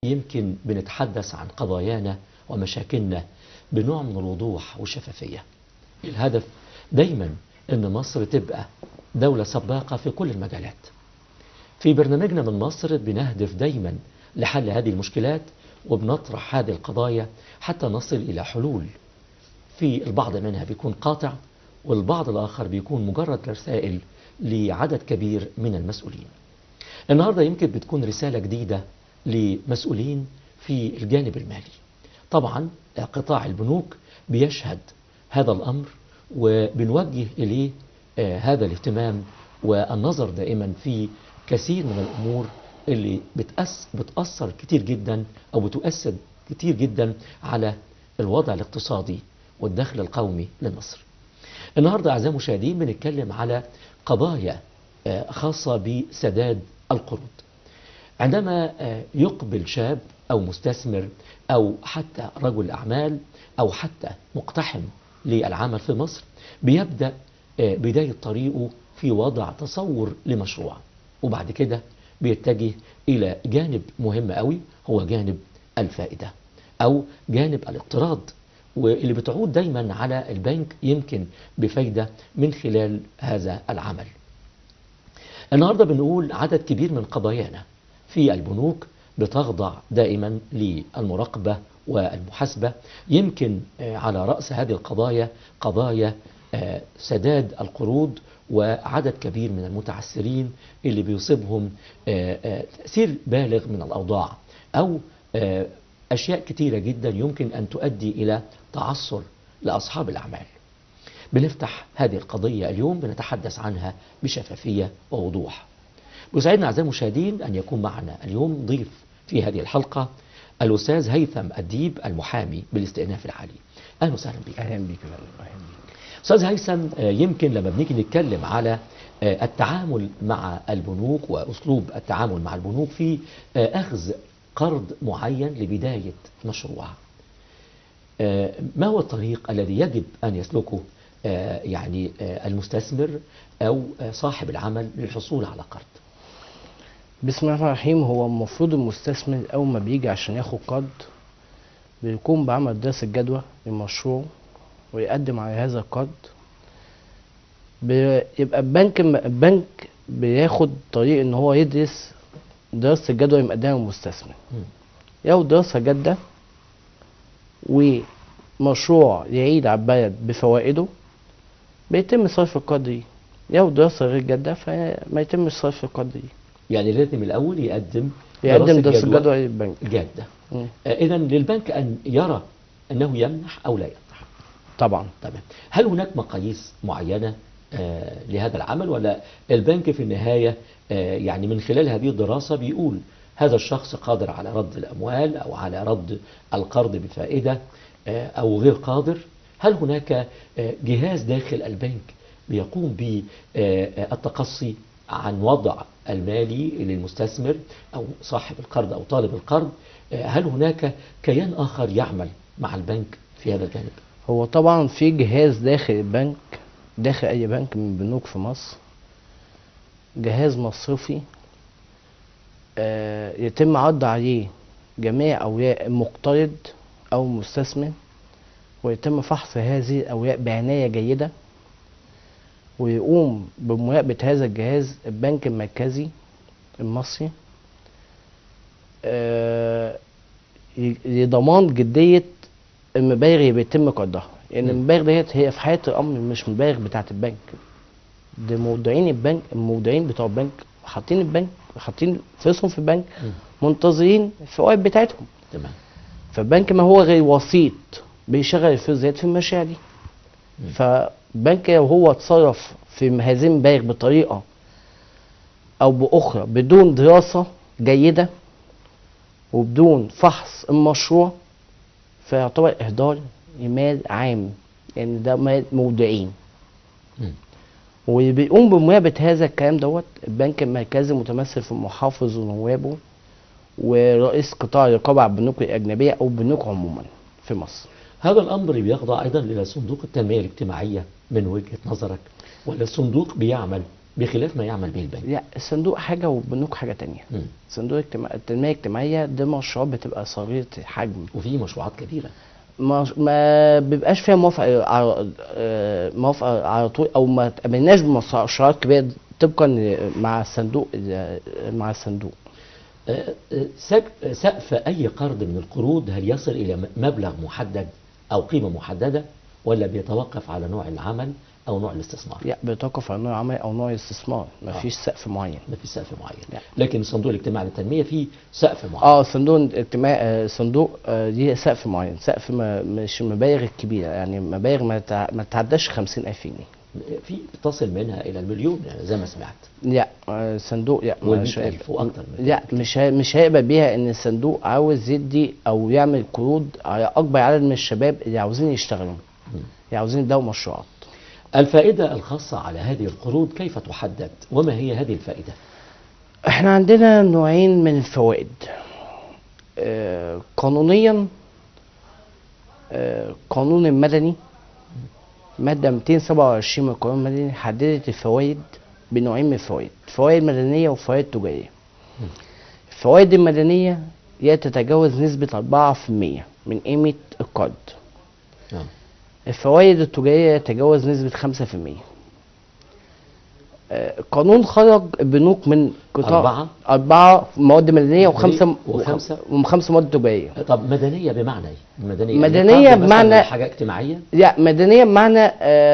يمكن بنتحدث عن قضايانا ومشاكلنا بنوع من الوضوح والشفافية. الهدف دايما أن مصر تبقى دولة سباقة في كل المجالات. في برنامجنا من مصر بنهدف دايما لحل هذه المشكلات وبنطرح هذه القضايا حتى نصل إلى حلول. في البعض منها بيكون قاطع والبعض الآخر بيكون مجرد رسائل لعدد كبير من المسؤولين. النهاردة يمكن بتكون رسالة جديدة لمسؤولين في الجانب المالي. طبعا قطاع البنوك بيشهد هذا الأمر وبنوجه إليه هذا الاهتمام والنظر دائما في كثير من الأمور اللي بتأثر كتير جدا أو بتؤثر كتير جدا على الوضع الاقتصادي والدخل القومي لمصر. النهاردة أعزائي المشاهدين بنتكلم على قضايا خاصة بسداد القروض. عندما يقبل شاب أو مستثمر أو حتى رجل أعمال أو حتى مقتحم للعمل في مصر بيبدأ بداية طريقه في وضع تصور لمشروع، وبعد كده بيتجه إلى جانب مهم قوي هو جانب الفائدة أو جانب الاقتراض، واللي بتعود دايما على البنك يمكن بفايدة من خلال هذا العمل. النهاردة بنقول عدد كبير من قضايانا في البنوك بتخضع دائما للمراقبة والمحاسبة. يمكن على رأس هذه القضايا قضايا سداد القروض وعدد كبير من المتعثرين اللي بيصيبهم تأثير بالغ من الأوضاع أو أشياء كتيرة جدا يمكن أن تؤدي إلى تعثر لأصحاب الأعمال. بنفتح هذه القضية اليوم بنتحدث عنها بشفافية ووضوح. بيسعدنا أعزائي المشاهدين أن يكون معنا اليوم ضيف في هذه الحلقة الأستاذ هيثم الديب المحامي بالاستئناف العالي. أهلا وسهلا بك. أهلا بك. أهلا بك. أستاذ هيثم، يمكن لما بنيجي نتكلم على التعامل مع البنوك وأسلوب التعامل مع البنوك في أخذ قرض معين لبداية مشروع، ما هو الطريق الذي يجب أن يسلكه يعني المستثمر أو صاحب العمل للحصول على قرض؟ بسم الله الرحمن الرحيم. هو المفروض المستثمر أول ما بيجي عشان ياخد قرض بيقوم بعمل دراسة جدوى للمشروع ويقدم على هذا القرض. بيبقى البنك بياخد طريق ان هو يدرس دراسة الجدوى المقدمة للمستثمر، ياخد دراسة جادة ومشروع يعيد على البلد بفوائده بيتم صرف القرض دي، ياخد دراسة غير جادة فما يتمش صرف القرض دي. يعني لازم الأول يقدم دراسة جدوى للبنك جادة. إذا للبنك أن يرى أنه يمنح أو لا يمنح. طبعا. تمام. هل هناك مقاييس معينة لهذا العمل، ولا البنك في النهاية يعني من خلال هذه الدراسة بيقول هذا الشخص قادر على رد الأموال أو على رد القرض بفائدة أو غير قادر؟ هل هناك جهاز داخل البنك بيقوم بالتقصي عن وضع المالي للمستثمر أو صاحب القرض أو طالب القرض؟ هل هناك كيان آخر يعمل مع البنك في هذا الجانب؟ هو طبعا في جهاز داخل البنك، داخل أي بنك من البنوك في مصر، جهاز مصرفي يتم عرض عليه جميع أوراق المقترض أو المستثمر، ويتم فحص هذه الأوراق بعناية جيدة، ويقوم بمراقبة هذا الجهاز البنك المركزي المصري لضمان جدية المبالغ اللي بيتم قرضها. لأن المبالغ ديت هي في حياة الأمر مش مبالغ بتاعة البنك، ده مودعين البنك، المودعين بتوع البنك حاطين فلوسهم في البنك منتظرين الفوائد بتاعتهم. تمام. فالبنك ما هو غير وسيط بيشغل الفلوس ديت في المشاريع دي. فالبنك لو هو اتصرف في هذه المبالغ بطريقة أو بأخرى بدون دراسة جيدة وبدون فحص المشروع فيعتبر إهدار لمال عام، يعني ده مال مودعين. وبيقوم بمراقبة هذا الكلام دوت البنك المركزي متمثل في محافظ ونوابه ورئيس قطاع الرقابة على البنوك الأجنبية أو البنوك عموما في مصر. هذا الأمر بيخضع أيضا إلى صندوق التنمية الاجتماعية من وجهة نظرك، ولا الصندوق بيعمل بخلاف ما يعمل به البنك. لا، الصندوق حاجه والبنوك حاجه تانية. صندوق التنميه الاجتماعيه دي مشروعات بتبقى صغيره الحجم، وفي مشروعات كبيرة. ما بيبقاش فيها موافقه على طول، او ما تقابلناش بمشروعات كبيره طبقا مع الصندوق. سقف أي قرض من القروض هل يصل إلى مبلغ محدد أو قيمة محددة، ولا بيتوقف على نوع العمل أو نوع الاستثمار؟ لا، بيتوقف على نوع العمل او نوع الاستثمار، ما فيش سقف معين. ما في سقف معين. لا. لكن الصندوق الاجتماعي للتنمية فيه سقف معين. صندوق الاجتماعي، صندوق ليه سقف معين، سقف مش المبالغ الكبيره، يعني مبالغ ما تعداش 50,000 جنيه. في تصل منها إلى المليون يعني زي ما سمعت. لا، صندوق لا مش هيقبل. وأكتر من لا، مش هيقبل بيها، ان الصندوق عاوز يدي او يعمل قروض على اكبر عدد من الشباب اللي عاوزين يشتغلوا، اللي عاوزين يبداوا مشروعات. الفائدة الخاصة على هذه القروض كيف تحدد، وما هي هذه الفائدة؟ احنا عندنا نوعين من الفوائد. قانونيا، القانون المدني مادة 227 من القانون المدني حددت الفوائد بنوعين من الفوائد، فوائد مدنية وفوائد تجارية. الفوائد المدنية هي تتجاوز نسبة 4% من قيمة القرض. الفوائد التجارية يتجاوز نسبة 5%. القانون خرج البنوك من قطاع 4 مواد مدنية وخمسة مواد تجارية. طب مدنية بمعنى ايه؟ مدنية بمعنى حاجة اجتماعية؟ لا، مدنية بمعنى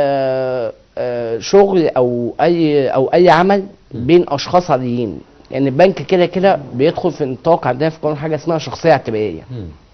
شغل او اي عمل بين اشخاص عاديين، يعني البنك كده بيدخل في نطاق عندنا في القانون حاجة اسمها شخصية اعتبارية.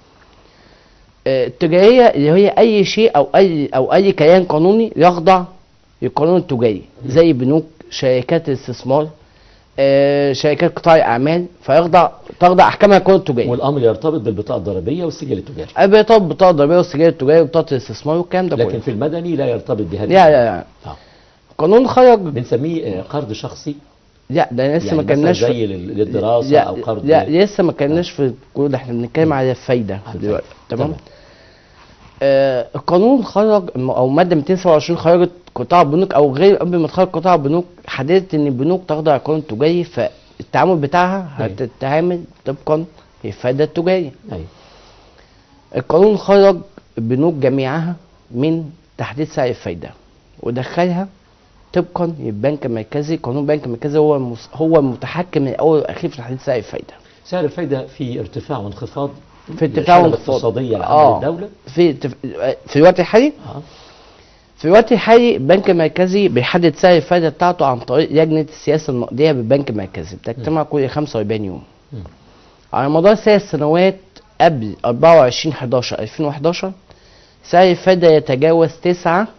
التجارية اللي هي اي شيء او اي كيان قانوني يخضع للقانون التجاري، زي بنوك، شركات الاستثمار، شركات قطاع الاعمال، تخضع احكامها القانون التجاري. والامر يرتبط بالبطاقه الضريبيه والسجل التجاري. بيرتبط بالبطاقه الضريبيه والسجل التجاري وبطاقه الاستثمار والكلام ده كله. لكن في المدني لا يرتبط بهذه. لا. القانون خرج بنسميه قرض شخصي. لا، ده لسه يعني ما كناش زي للدراسه او قرض. لا، لسه ما كناش في القروض، احنا بنتكلم على الفايده دلوقتي. تمام. القانون خرج او ماده 227 خرجت قطاع البنوك او غير، قبل ما تخرج قطاع البنوك حددت ان البنوك تخضع للقانون التجاري، فالتعامل بتاعها هتتعامل طبقا للفائده التجاريه. القانون خرج البنوك جميعها من تحديد سعر الفايده ودخلها طبقا للبنك المركزي. قانون البنك المركزي هو المتحكم الاول والاخير في تحديد سعر الفايده. سعر الفايده في ارتفاع وانخفاض، في ارتفاع وانخفاض اقتصاديه لعمل الدوله في الوقت الحالي. في الوقت الحالي البنك المركزي بيحدد سعر الفائده بتاعته عن طريق لجنه السياسه النقديه بالبنك المركزي، بتجتمع كل 45 يوم. على مدار 3 سنوات قبل 24/11/2011 سعر الفائده يتجاوز 9.75%.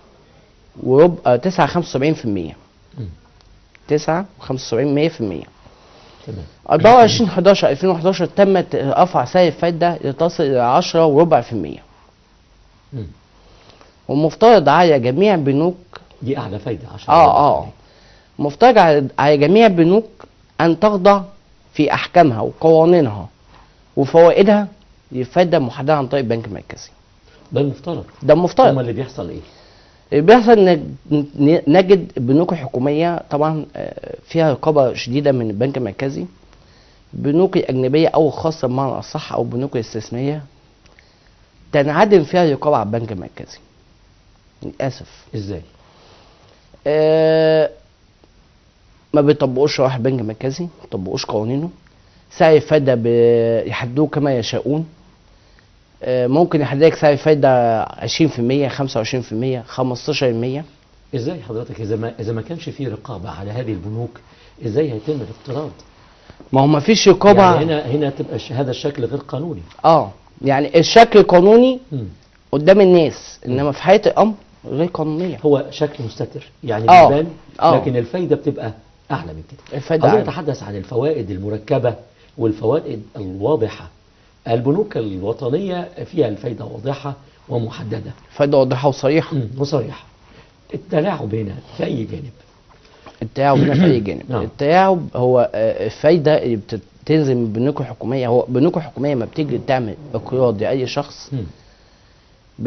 9.75%. 24/11/2011 تم رفع سعر الفائده لتصل الى 10.25%. ومفترض على جميع البنوك، دي اعلى فايده 10. مفترض على جميع البنوك ان تخضع في احكامها وقوانينها وفوائدها لفائده محدده عن طريق البنك المركزي. ده المفترض. ثم اللي بيحصل ايه؟ اللي بيحصل ان نجد البنوك الحكوميه طبعا فيها رقابه شديده من البنك المركزي. البنوك الاجنبيه او الخاصه بمعنى اصح او البنوك الاستثماريه تنعدم فيها الرقابه على البنك المركزي للاسف. ازاي؟ ما بيطبقوش روائح البنك المركزي، ما بيطبقوش قوانينه. سعر الفايده بيحددوه كما يشاءون. ممكن يحدد لك سعر الفايده 20%، 25%، 15%. ازاي حضرتك اذا ما كانش في رقابه على هذه البنوك ازاي هيتم الاقتراض؟ ما هو ما فيش رقابه. يعني هنا تبقى هذا الشكل غير قانوني. يعني الشكل قانوني قدام الناس، انما في حقيقه الامر غير قانونيه. هو شكل مستتر يعني بيبان، لكن الفايده بتبقى اعلى من كده. الفايده نتحدث عن الفوائد المركبه والفوائد الواضحه. البنوك الوطنيه فيها الفايده واضحه ومحدده. فايده واضحه وصريحه. وصريحه. التلاعب هنا في اي جانب؟ التلاعب هنا في اي جانب. التلاعب هو الفايده اللي بتنزل من البنوك الحكوميه. هو البنوك الحكوميه ما بتيجي تعمل اقراض لاي شخص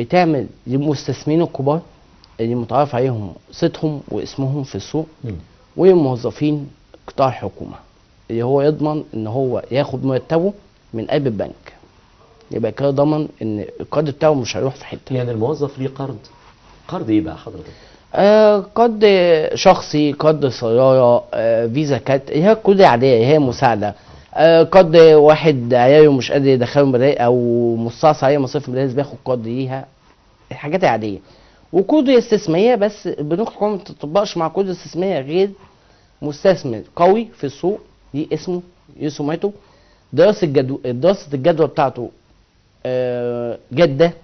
بتعمل للمستثمرين الكبار اللي متعرف عليهم صيتهم واسمهم في السوق وموظفين قطاع الحكومه، اللي هو يضمن ان هو ياخد مرتبه من قلب البنك، يبقى كده ضمن ان القرض بتاعه مش هيروح في حته. يعني الموظف ليه قرض، قرض ايه بقى حضرتك؟ قرض شخصي، قرض سياره، فيزا كارت، هي قروض عاديه، هي مساعده. قرض واحد عياله مش قادر يدخله مدارس او مستعصي عليه مصاريف المدارس بياخد قرض ليها، الحاجات العاديه. وقروض استثماريه، بس البنوك الحكوميه ما بتطبقش مع قروض استثماريه غير مستثمر قوي في السوق، دي اسمه، دي سمعته، دراسه الجدوى بتاعته جاده،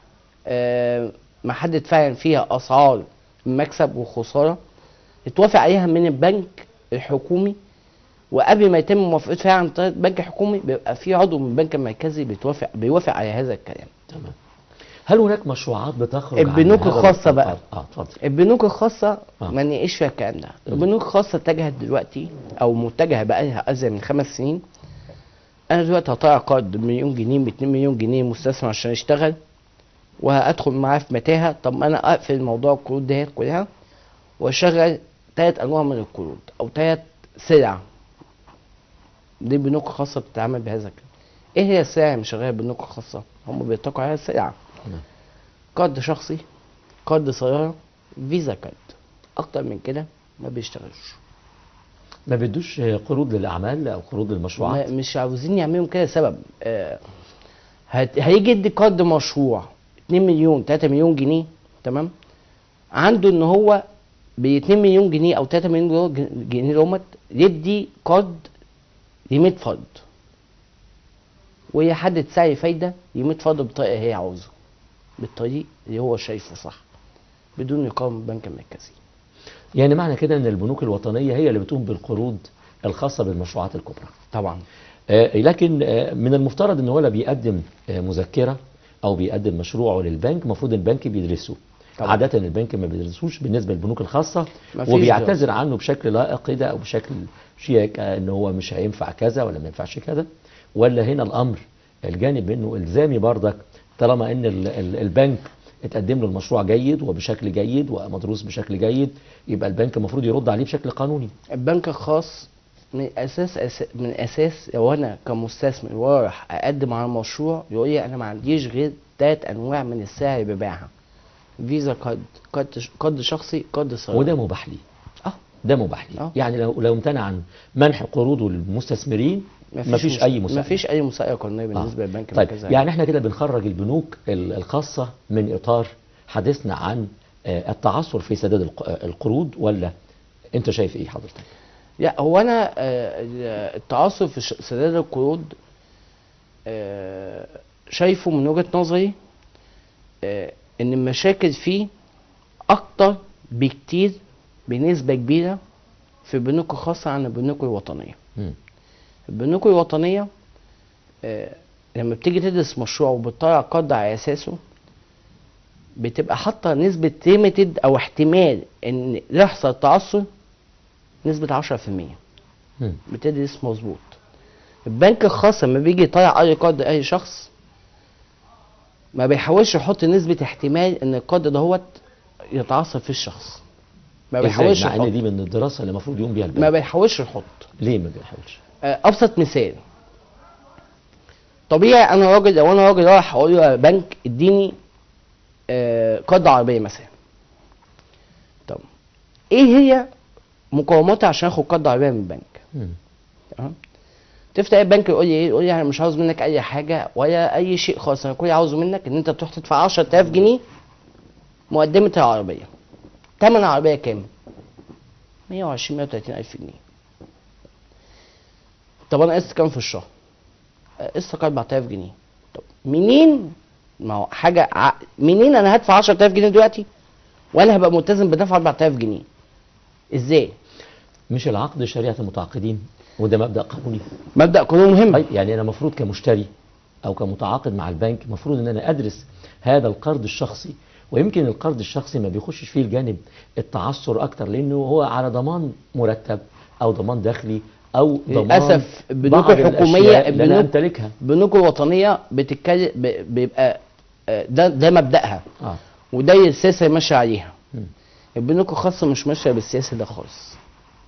محدد فعلا فيها اسعار مكسب وخساره، اتوافق عليها من البنك الحكومي، وقبل ما يتم موافقته فيها عن طريق البنك الحكومي بيبقى في عضو من البنك المركزي بيوافق على هذا الكلام. تمام. هل هناك مشروعات بتخرج البنوك عن هذا الخاصه بقى، اتفضل. البنوك الخاصه ما نناقش فيها الكلام ده. البنوك الخاصه اتجهت دلوقتي او متجهه بقى لها ازيد من 5 سنين. انا دلوقتي هطلع قرض مليون جنيه ب 2 مليون جنيه مستثمر عشان يشتغل، وهادخل معاه في متاهه. طب ما انا اقفل موضوع القروض ديت كلها واشغل 3 انواع من القروض او 3 سلع. دي البنوك الخاصه بتتعامل بهذا الكلام. ايه هي السلع اللي شغاله البنوك الخاصه؟ هم بيتقوا عليها السلع. قرض شخصي، قرض سياره، فيزا كارد. اكتر من كده ما بيشتغلش. ما بيدوش قروض للاعمال او قروض للمشروعات؟ مش عاوزين يعملوا كده سبب. هيجي يدي قرض مشروع 2 مليون 3 مليون جنيه، تمام، عنده ان هو ب 2 مليون جنيه او 3 مليون جنيه دوت يدي قرض يمد فرض، ويحدد سعر فايده يمد فرض بالطريقه هي عاوزه، بالطريق اللي هو شايفه صح، بدون يقاوم البنك المركزي. يعني معنى كده ان البنوك الوطنيه هي اللي بتقوم بالقروض الخاصه بالمشروعات الكبرى طبعا. لكن من المفترض ان هو لا بيقدم مذكره او بيقدم مشروعه للبنك، المفروض البنك بيدرسه. طبعا. عاده البنك ما بيدرسوش بالنسبه للبنوك الخاصه، وبيعتذر عنه بشكل لائق كده او بشكل شيك ان هو مش هينفع كذا ولا ما ينفعش كذا. ولا هنا الامر الجانب منه الزامي برضك، طالما ان البنك اتقدم له المشروع جيد وبشكل جيد ومدروس بشكل جيد، يبقى البنك المفروض يرد عليه بشكل قانوني. البنك الخاص من اساس لو انا كمستثمر وراح اقدم على مشروع، يقول لي انا ما عنديش غير 3 انواع من السلع اللي ببيعها: فيزا كارد، قرض شخصي، قرض سيارة. وده مباح ليه. ده مباح ليه. يعني لو امتنع عن منح قروضه للمستثمرين مفيش اي مساءله. مفيش اي مساءله قانونيه بالنسبه للبنك المركزي. طيب يعني احنا كده بنخرج البنوك الخاصه من اطار حديثنا عن التعثر في سداد القروض، ولا انت شايف ايه حضرتك؟ لا، هو انا التعثر في سداد القروض شايفه من وجهه نظري ان المشاكل فيه اكتر بكتير بنسبه كبيره في البنوك الخاصه عن البنوك الوطنيه. البنوك الوطنيه لما بتيجي تدرس مشروع وبتطلع قرض على اساسه، بتبقى حاطه نسبه ليميتد او احتمال ان يحصل تعثر نسبه 10%. بتدرس مظبوط. البنك الخاص لما بيجي يطلع اي قرض لاي شخص ما بيحاولش يحط نسبه احتمال ان القرض دهوت يتعثر في الشخص. ما بيحاولش يحط. مع ان دي من الدراسه اللي المفروض يقوم بيها البنك. ما بيحاولش يحط. ليه ما بيحاولش؟ ابسط مثال، طبيعي انا راجل، لو انا راجل رايح اقول له يا بنك اديني قرض عربيه مثلا. طب ايه هي مقوماتي عشان اخد قرض عربيه من البنك؟ تمام. تفتح البنك يقول لي ايه؟ يقول لي انا مش عاوز منك اي حاجه ولا اي شيء خالص، انا كل اللي عاوزه منك ان انت تروح تدفع 10000 جنيه مقدمه العربيه. ثمن العربيه كام؟ 120 130 الف جنيه. طب انا قسط كام في الشهر؟ قسط 4000 جنيه. طب منين؟ ما هو حاجه منين انا هدفع 10000 جنيه دلوقتي وانا هبقى ملتزم بدفع 4000 جنيه؟ ازاي؟ مش العقد شريعه المتعاقدين، وده مبدا قانوني. مبدا قانوني مهم. طيب يعني انا المفروض كمشتري او كمتعاقد مع البنك المفروض ان انا ادرس هذا القرض الشخصي، ويمكن القرض الشخصي ما بيخشش فيه الجانب التعثر اكتر، لانه هو على ضمان مرتب او ضمان دخلي او ضمان للاسف البنوك الحكوميه البنوك الوطنيه بتتكلم بيبقى ده مبدأها. وده السياسه اللي ماشيه عليها. البنوك الخاصه مش ماشيه بالسياسه ده خالص.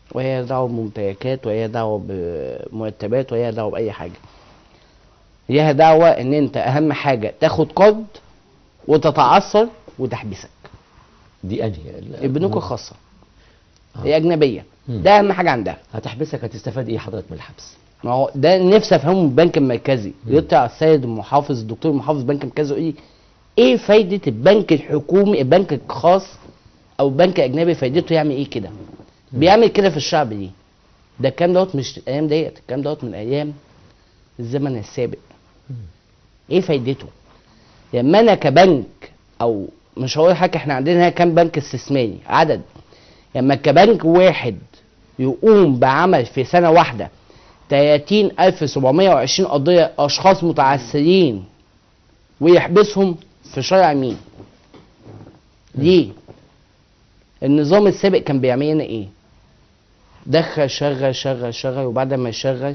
وهي دعوه بممتلكات، وهي دعوه بمرتبات، وهي دعوه باي حاجه. ليها دعوه ان انت اهم حاجه تاخد قرض وتتعثر وتحبسك. دي انهي البنوك الخاصه هي اجنبيه، ده اهم حاجه عندها. هتحبسك، هتستفاد ايه حضرتك من الحبس؟ ما هو ده نفسي افهمه من البنك المركزي. يطلع السيد المحافظ الدكتور محافظ البنك المركزي يقول لي ايه فايده البنك الحكومي، البنك الخاص او البنك الاجنبي، فايدته يعمل ايه كده؟ بيعمل كده في الشعب ليه؟ ده الكلام دوت مش الايام ديت، الكلام دوت من ايام الزمن السابق. ايه فايدته؟ لما انا كبنك، او مش هقول حاجه، احنا عندنا هنا كام بنك استثماري عدد، لما كبنك واحد يقوم بعمل في سنه واحده 30,720 قضيه اشخاص متعثرين ويحبسهم، في شرع مين؟ ليه؟ النظام السابق كان بيعمل لنا ايه؟ دخل شغل شغل شغل، وبعد ما يشغل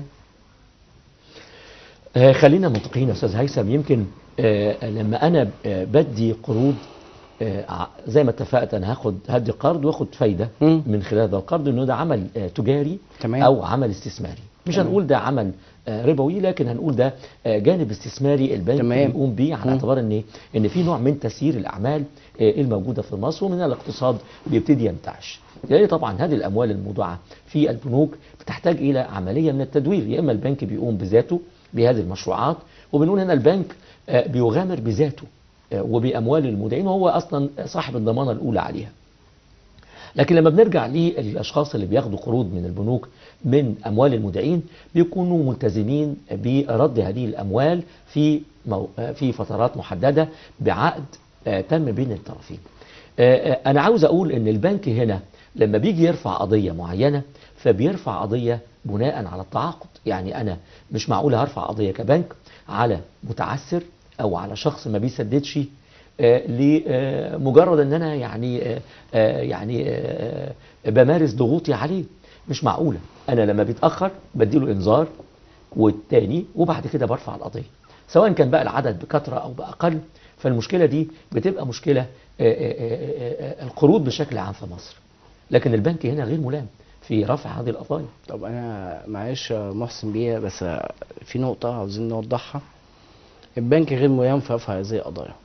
خلينا منطقيين يا استاذ هيثم. يمكن لما انا بدي قروض، زي ما اتفقت انا هدي قرض واخد فايده من خلال هذا القرض، انه ده عمل تجاري تمام. او عمل استثماري. مش هنقول ده عمل ربوي، لكن هنقول ده جانب استثماري البنك بيقوم بيه، على اعتبار ان في نوع من تسيير الاعمال الموجوده في مصر، ومن الاقتصاد بيبتدي ينتعش. يعني طبعا هذه الاموال المودعه في البنوك بتحتاج الى عمليه من التدوير. يا اما البنك بيقوم بذاته بهذه المشروعات، وبنقول هنا البنك بيغامر بذاته وباموال المودعين، وهو اصلا صاحب الضمانه الاولى عليها. لكن لما بنرجع للاشخاص اللي بياخدوا قروض من البنوك من اموال المودعين، بيكونوا ملتزمين برد هذه الاموال في فترات محدده بعقد تم بين الطرفين. انا عاوز اقول ان البنك هنا لما بيجي يرفع قضيه معينه، فبيرفع قضيه بناء على التعاقد. يعني انا مش معقول هرفع قضيه كبنك على متعثر او على شخص ما بيسددش لمجرد ان انا يعني بمارس ضغوطي عليه. مش معقوله. انا لما بيتاخر بديله انذار والتاني، وبعد كده برفع القضيه، سواء كان بقى العدد بكثره او باقل. فالمشكله دي بتبقى مشكله القروض بشكل عام في مصر، لكن البنك هنا غير ملام في رفع هذه القضايا. طب انا معلش محسن بيها، بس في نقطه عاوزين نوضحها. البنك غير ملام في رفع هذه القضايا.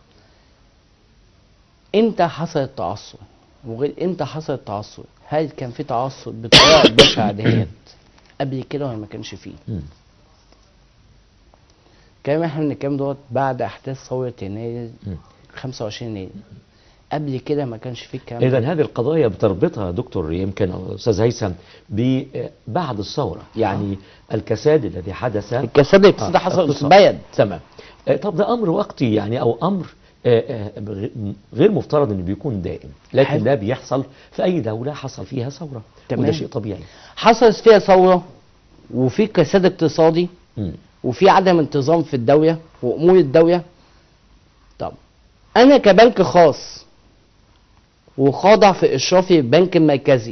امتى حصل التعثر وغير امتى حصل التعثر؟ هل كان في تعثر بالطريقه البشعه ديت قبل كده ولا ما كانش فيه؟ كلام احنا بنتكلم دوت بعد احداث ثوره يناير 25 يناير. قبل كده ما كانش فيه الكلام. اذا هذه القضايا بتربطها دكتور يمكن استاذ هيثم بعد الثوره، يعني الكساد الذي حدث. الكساد اللي حصل في البلد. تمام. طب ده امر وقتي يعني، او امر غير مفترض انه بيكون دائم، لكن ده بيحصل في اي دوله حصل فيها ثوره. تمام. وده شيء طبيعي. حصلت فيها ثوره وفي كساد اقتصادي وفي عدم انتظام في الدوله وامور الدوله. طب انا كبنك خاص وخاضع في اشرافي البنك المركزي،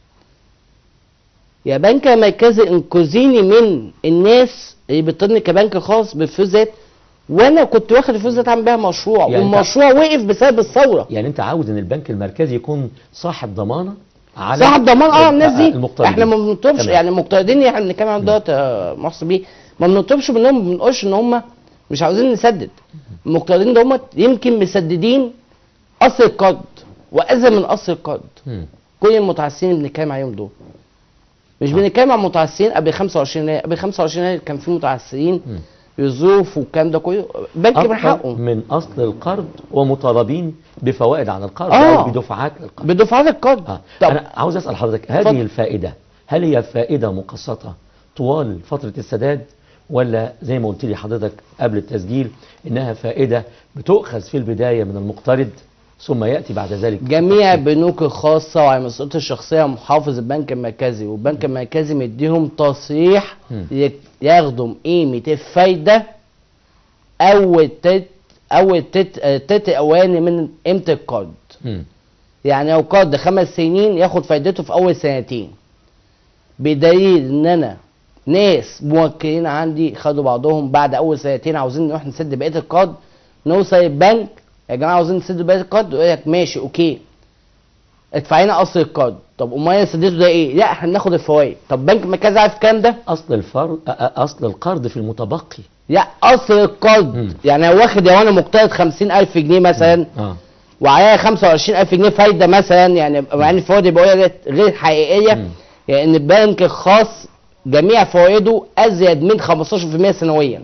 يا بنك مركزي انقذيني من الناس اللي بتطلبني كبنك خاص بالفلوس ذات، وانا كنت واخد الفلوس دي اعمل بيها مشروع، يعني والمشروع وقف بسبب الثوره. يعني انت عاوز ان البنك المركزي يكون صاحب ضمانه على صاحب ضمان الناس دي المقترضين. احنا ما بنطلبش يعني المقترضين اللي احنا بنتكلم عنهم دوت محسن بيه، ما بنطلبش منهم، ما بنقولش ان هم مش عاوزين نسدد. المقترضين دوت يمكن مسددين اصل القرض واذى من اصل القرض. كل المتعثرين اللي بنتكلم عليهم دول مش بنتكلم عن متعثرين قبل 25 يناير. قبل 25 يناير كان في متعثرين الظروف والكلام ده كله بنك من حقه من اصل القرض ومطالبين بفوائد عن القرض او بدفعات القرض. بدفعات القرض. طب انا عاوز اسال حضرتك، هذه الفائده هل هي فائده مقسطه طوال فتره السداد، ولا زي ما قلت لي حضرتك قبل التسجيل انها فائده بتؤخذ في البدايه من المقترض ثم ياتي بعد ذلك؟ جميع البنوك الخاصه وعلى مسؤوليته الشخصيه محافظ البنك المركزي، والبنك المركزي مديهم تصريح ياخدوا قيمه الفايده اول تلت اواني من قيمه القرض. يعني لو قرض 5 سنين ياخد فايدته في اول سنتين، بدليل ان انا ناس موكلين عندي خدوا بعضهم بعد اول سنتين عاوزين نروح نسد بقيه القرض، نوصل البنك يا جماعه عاوزين نسد بقيه القرض، يقول لك ماشي اوكي ادفع لنا اصل القرض. طب امال سددته ده ايه؟ لا احنا بناخد الفوائد. طب بنك مركزي عارف الكلام ده؟ اصل القرض في المتبقي. لا اصل القرض يعني لو واخد يا وانا مقترض 50,000 جنيه مثلا وعليا 25,000 جنيه فايده مثلا، يعني مع ان الفوائد يبقى غير حقيقيه، يعني ان البنك الخاص جميع فوائده ازيد من 15% سنويا.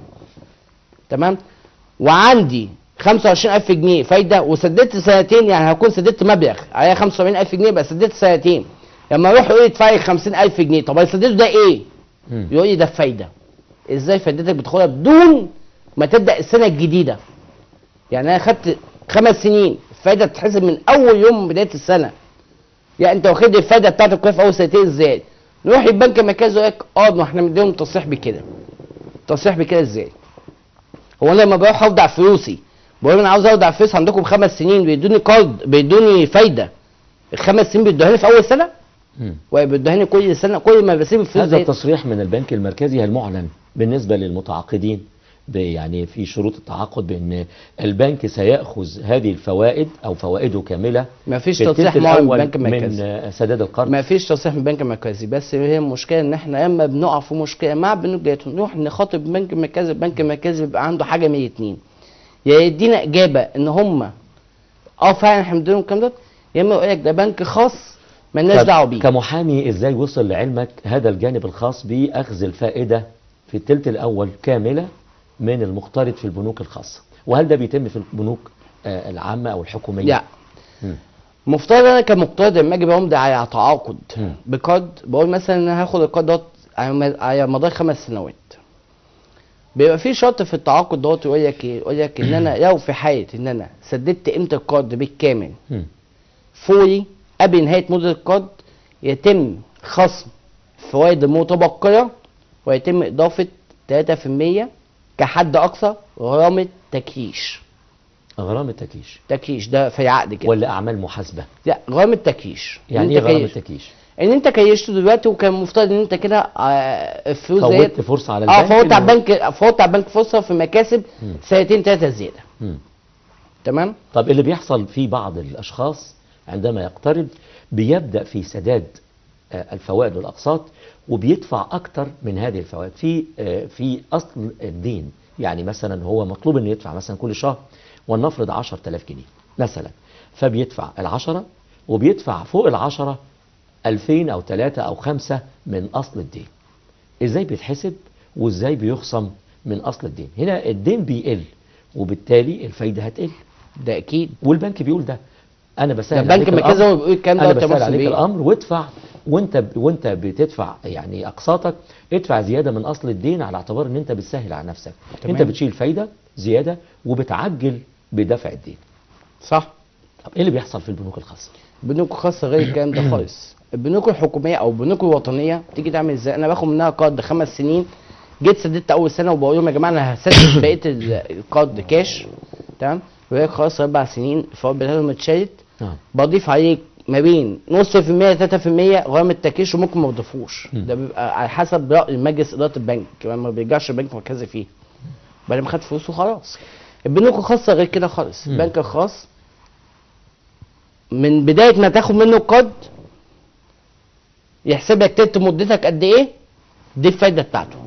تمام؟ وعندي 25,000 جنيه فايده وسددت سنتين، يعني هكون سددت مبلغ عليا 75,000 جنيه يبقى سددت سنتين. لما يروح يقول لي ادفع لي 50,000 جنيه، طب هيسددوا ده ايه؟ يقول لي ده فايده. ازاي فايدتك بتاخدها بدون ما تبدا السنه الجديده؟ يعني انا خدت 5 سنين، الفايده بتتحسب من اول يوم من بدايه السنه. يعني انت واخد الفايده بتاعتك كويس في اول سنتين ازاي؟ نروح البنك المركزي يقول لك ما احنا مديهم تصريح بكده. تصريح بكده ازاي؟ هو انا لما بروح اودع فلوسي بقول انا عاوز اودع فلوس عندكم ب5 سنين بيدوني قرض بيدوني فايده ال5 سنين بيدوها لي في اول سنه؟ وبيدوها لي كل سنه كل ما بسيب الفلوس؟ هذا التصريح من البنك المركزي المعلن بالنسبه للمتعاقدين يعني في شروط التعاقد بان البنك سيأخذ هذه الفوائد او فوائده كامله. ما فيش تصريح معين من البنك المركزي من سداد القرض. ما فيش تصريح من البنك المركزي، بس هي المشكله ان احنا لما بنقع في مشكله مع البنوك ديت نروح نخاطب البنك المركزي، البنك المركزي بيبقى عنده حاجه من الاثنين، يا يدينا اجابه ان هم فعلا احنا مدينهم الكلام ده، يا اما يقول لك ده بنك خاص مالناش دعوه بيه. كمحامي ازاي وصل لعلمك هذا الجانب الخاص باخذ الفائده في الثلث الاول كامله من المقترض في البنوك الخاصه؟ وهل ده بيتم في البنوك العامه او الحكوميه؟ لا. مفترض انا كمقترض لما اجي بمضي على تعاقد بقرض بقول مثلا انا هاخد القرض دوت على مدار 5 سنوات. بيبقى في شرط في التعاقد دوت يقول لك ايه؟ يقول لك ان انا لو في حاله ان انا سددت قيمه القرض بالكامل فوري قبل نهايه مده القرض يتم خصم فوائد المتبقيه ويتم اضافه 3% كحد اقصى غرامه تكييش. غرامه تكييش؟ تكييش ده في عقد كده ولا اعمال محاسبه؟ لا غرامه تكييش. يعني ايه غرامه تكييش؟ ان انت كيشته دلوقتي وكان مفترض ان انت كده الفلوس ديت فوتت فرصه على البنك. فوتت على البنك فرصه في مكاسب 2-3 زياده. تمام. طب اللي بيحصل في بعض الاشخاص عندما يقترض بيبدا في سداد الفوائد والاقساط وبيدفع اكتر من هذه الفوائد في اصل الدين. يعني مثلا هو مطلوب انه يدفع مثلا كل شهر ولنفرض 10,000 جنيه مثلا، فبيدفع ال10 وبيدفع فوق ال10 2000 أو 3 أو 5 من أصل الدين. إزاي بيتحسب وإزاي بيخصم من أصل الدين؟ هنا الدين بيقل وبالتالي الفايدة هتقل. ده أكيد. والبنك بيقول ده. أنا بسهل عليك الأمر. البنك المركزي هو بيقول الكلام ده. أنا بسهل عليك الأمر وادفع، وأنت بتدفع يعني أقساطك ادفع زيادة من أصل الدين على اعتبار إن أنت بتسهل على نفسك. تمام. أنت بتشيل فايدة زيادة وبتعجل بدفع الدين. صح. طب إيه اللي بيحصل في البنوك الخاصة؟ البنوك الخاصه غير الكلام ده خالص. البنوك الحكوميه او البنوك الوطنيه تيجي تعمل ازاي؟ انا باخد منها قرض 5 سنين، جيت سددت اول سنه وبقول لهم يا جماعه انا هسدد بقيه القرض كاش. تمام. ويقول لك خلاص 4 سنين الفوائد بتاعتهم اتشالت، بضيف عليك ما بين نص في المية 3% غرامه تكييش وممكن ما تضيفوش. ده بيبقى على حسب راي مجلس اداره البنك، كمان ما بيرجعش البنك مركزي فيه بعد ما خد فلوسه خلاص. البنوك الخاصه غير كده خالص. البنك الخاص من بدايه ما تاخد منه القرض يحسب لك تلت مدتك قد ايه، دي الفايده بتاعته،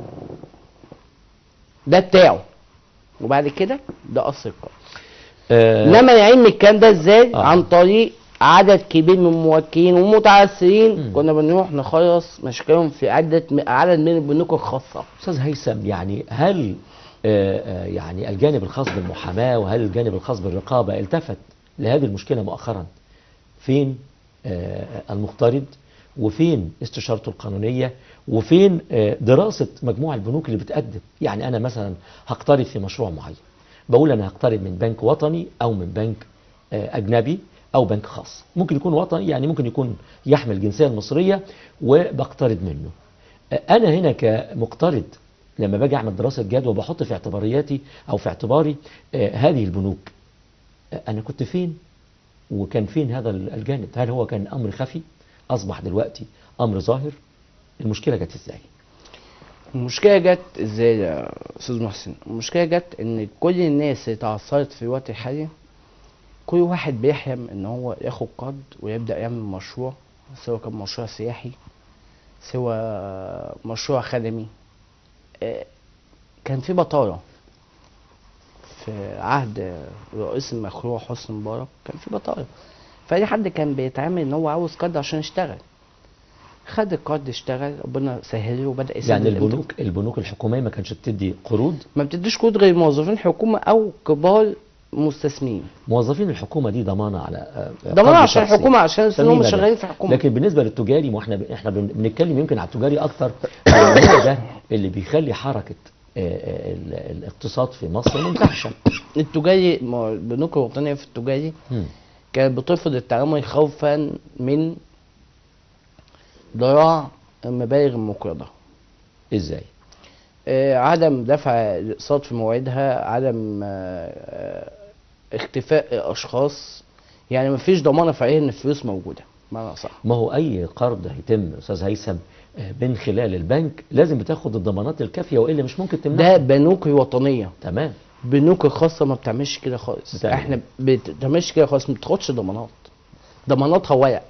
ده بتاعه، وبعد كده ده اصل القرض. انما يعين الكلام ده ازاي؟ عن طريق عدد كبير من الموكلين والمتعثرين. كنا بنروح نخلص مشاكلهم في عدد من البنوك الخاصه. استاذ هيثم، يعني هل يعني الجانب الخاص بالمحاماه وهل الجانب الخاص بالرقابه التفت لهذه المشكله مؤخرا؟ فين المقترض وفين استشارته القانونية وفين دراسة مجموع البنوك اللي بتقدم؟ يعني أنا مثلا هقترض في مشروع معين، بقول أنا هقترض من بنك وطني أو من بنك أجنبي أو بنك خاص. ممكن يكون وطني، يعني ممكن يكون يحمل الجنسية المصرية وبقترض منه. أنا هنا كمقترض لما باجي أعمل دراسة جدوى بحط في اعتبارياتي أو في اعتباري هذه البنوك، أنا كنت فين وكان فين هذا الجانب؟ هل هو كان أمر خفي أصبح دلوقتي أمر ظاهر؟ المشكلة جت إزاي؟ المشكلة جت إزاي يا أستاذ محسن؟ المشكلة جت إن كل الناس اللي تعثرت في الوقت الحالي كل واحد بيحلم ان هو ياخد قرض ويبدا يعمل مشروع، سواء كان مشروع سياحي سواء مشروع خدمي. كان في بطاله في عهد رئيس المخلوع حسني مبارك، كان في بطاله، فاي حد كان بيتعامل ان هو عاوز قرض عشان يشتغل، خد القرض اشتغل، ربنا سهل له وبدا يسدد. يعني البنوك الحكوميه ما كانتش بتدي قروض؟ ما بتديش قروض غير موظفين حكومه او كبار مستثمرين. موظفين الحكومه دي ضمانه على ضمانه قرض عشان شخصي. الحكومه، عشان تمام هم ده. شغالين في الحكومه. لكن بالنسبه للتجاري، ما احنا بنتكلم يمكن على التجاري اكتر، لأن هو ده اللي بيخلي حركه الاقتصاد في مصر منتعشه. التجاري، البنوك الوطنيه في التجاري كانت بترفض التعامل خوفا من ضياع المبالغ المقرضه. ازاي؟ عدم دفع الاقساط في مواعيدها، عدم اختفاء اشخاص، يعني مفيش ضمانه فعليه ان الفلوس موجوده بمعنى صح. ما هو اي قرض هيتم استاذ هيثم من خلال البنك لازم بتاخد الضمانات الكافيه، والا مش ممكن تمنعها. ده بنوك وطنيه. تمام. بنوك الخاصه ما بتعملش كده خالص. بتعمل احنا بتعملش كده خالص، ما بتاخدش ضماناتها ورق.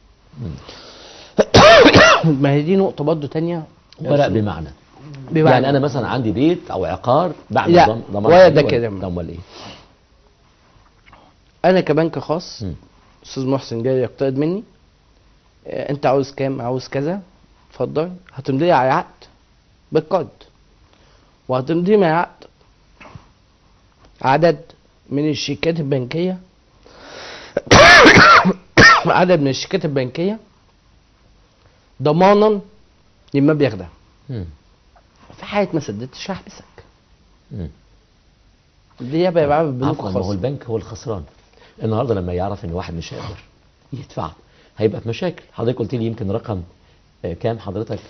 ما هي دي نقطه برضه تانية. ورق بمعنى يعني انا مثلا عندي بيت او عقار بعمل ضمان. ورق ده كده. امال ايه؟ انا كبنك خاص، استاذ محسن جاي يقترض مني، انت عاوز كام؟ عاوز كذا، اتفضل، هتمضي لي على عقد بالقرض، وهتمضي لي على عقد عدد من الشيكات البنكيه عدد من الشيكات البنكيه ضمانا للمبلغ ده. في حاله ما سددتش هحبسك. دي يبقى بعمل بالبنوك الخاصه. ما هو البنك هو الخسران النهارده لما يعرف ان واحد مش هيقدر يدفع، هيبقى في مشاكل. حضرتك قلت لي يمكن رقم كام حضرتك؟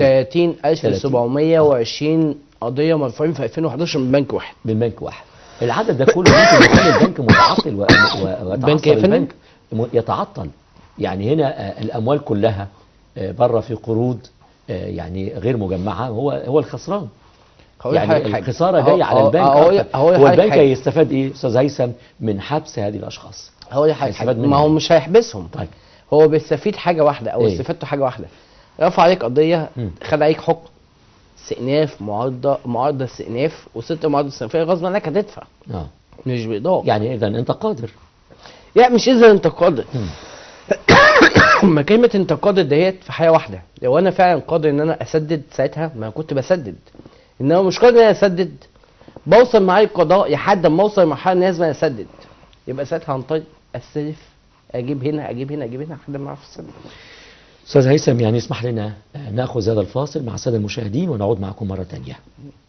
30,720 قضيه مرفوعين في 2011 من بنك واحد. من بنك واحد. العدد ده كله ممكن يخلي البنك متعطل البنك يتعطل. يعني هنا الاموال كلها بره في قروض يعني غير مجمعه، هو الخسران. يعني الخساره جايه على البنك. هو البنك هيستفاد ايه استاذ هيثم من حبس هذه الاشخاص؟ ما هو مش هيحبسهم. طيب هو بيستفيد حاجه واحده، او استفادته حاجه واحده، رفع عليك قضيه، خد عليك حكم استئناف، معارضه استئناف، وست معارضه استئنافيه غصب عنك هتدفع. مش بإضافة. يعني اذا انت قادر. يعني مش اذا انت قادر. ما كلمه انت قادر ديت في حاجه واحده، لو انا فعلا قادر ان انا اسدد ساعتها ما كنت بسدد، انما مش قادر ان انا اسدد، بوصل معايا القضاء لحد ما اوصل لمرحله ان لازم اسدد، يبقى ساعتها هنطلق استلف، اجيب هنا اجيب هنا اجيب هنا لحد ما اعرف اسدد. استاذ هيثم، يعني اسمح لنا ناخذ هذا الفاصل مع الساده المشاهدين ونعود معكم مره ثانيه.